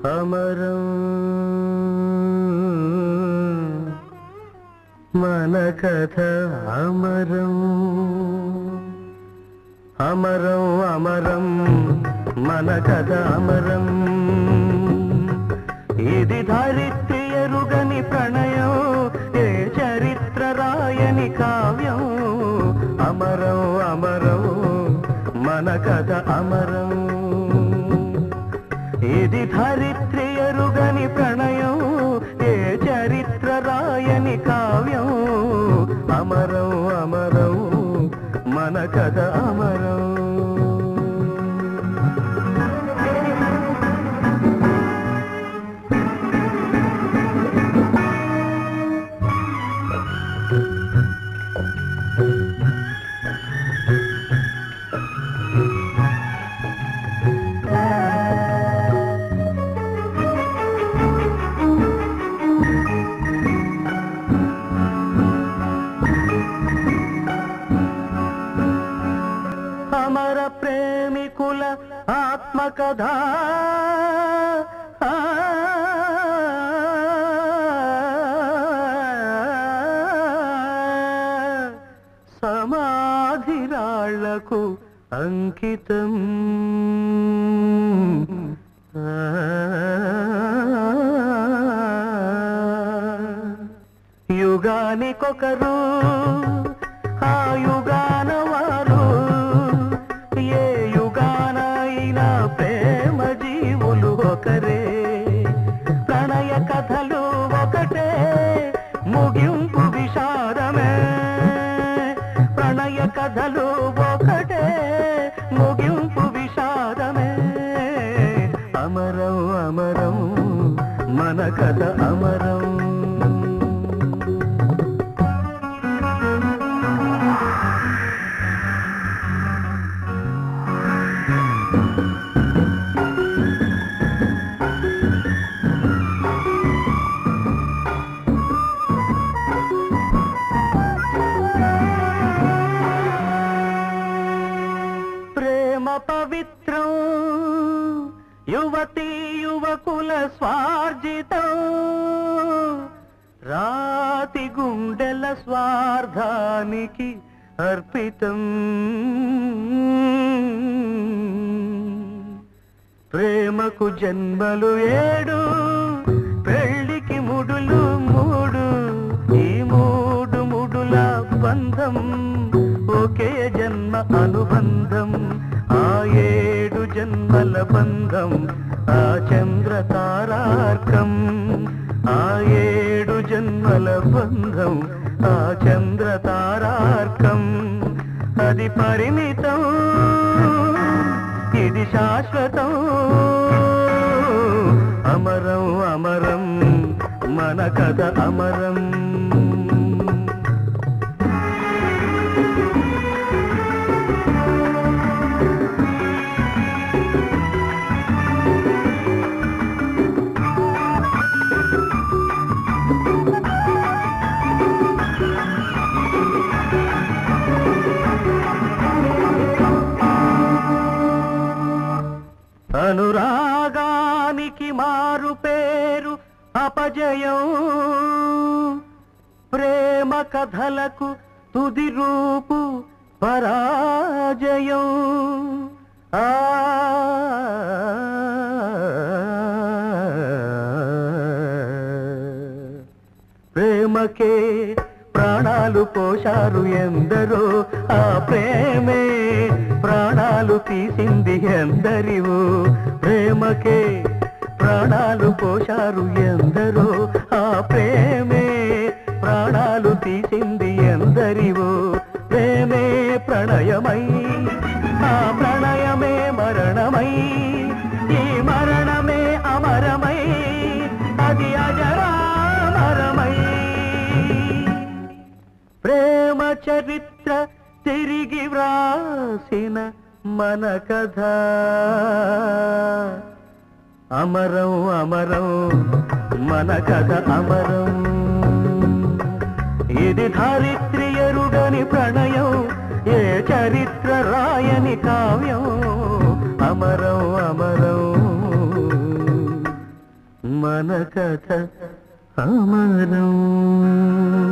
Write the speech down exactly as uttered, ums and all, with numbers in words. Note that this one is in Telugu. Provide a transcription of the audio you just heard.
అమరం మన కథ అమరం అమరం అమరం మన కథ అమరం ఇది ధరిత్రి ఎరుగని ప్రణయం ఏ చరిత్ర రాయని కావ్యం అమరం అమరం మన కథ అమరం ఇది ధరిత్రి ఎరుగని ప్రణయం ఏ చరిత్ర రాయని కావ్యం అమరం అమరం మన కథ అమరం ఆత్మకథ సమాధిరాళ్లకు అంకితం యుగానికొకరు ఆ యుగాన వారు ఏ యుగాన అయినా ప్రేమ జీవులు ఒకరే ప్రణయ కథలు ఒకటే ముగింపు విషాదమే ప్రణయ కథలు ఒకటే ముగింపు విషాదమే అమరం అమరం మన కథ అమరం పవిత్రం యువతీ యువకుల స్వార్జితం రాతి గుండెల స్వార్థానికి అర్పితం ప్రేమకు జన్మలు ఏడు పెళ్లికి ముడులు మూడు ఈ మూడు ముడుల బంధం ఒకే జన్మ అనుబంధం ఆ ఏడు జన్మల బంధం ఆ చంద్ర తారార్కం ఆ ఏడు జన్మల బంధం ఆ చంద్ర తారార్కం అది పరిమితం ఇది శాశ్వతం అమరం అమరం మన కథ అమరం అనురాగానికి మారు పేరు అపజయం ప్రేమ కథలకు తుది రూపు పరాజయం ఆ ప్రేమకే ప్రాణాలు పోశారు ఎందరో ఆ ప్రేమే ప్రాణాలు తీసింది ఎందరివో ప్రేమకే ప్రాణాలు పోశారు ఎందరో ఆ ప్రేమే ప్రాణాలు తీసింది ఎందరివో ప్రేమే ప్రణయమై ఆ ప్రణయమే మరణమై ఈ మరణమే అమరమై అది అజరామరమై ప్రేమ చరిత్ర తిరిగి వ్రాసిన మన కథ అమరం అమరం మన కథ అమరం ఇది ధరిత్రి ఎరుగని ప్రణయం ఏ చరిత్ర రాయని కావ్యం అమరం అమరం కథ అమరం.